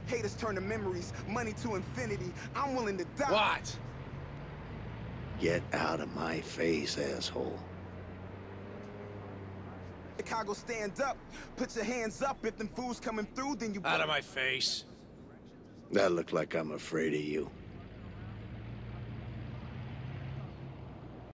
Haters turn to memories, money to infinity. I'm willing to die. What? Get out of my face, asshole. Chicago, stand up. Put your hands up. If them fools coming through, then you... Out of my face. That look like I'm afraid of you.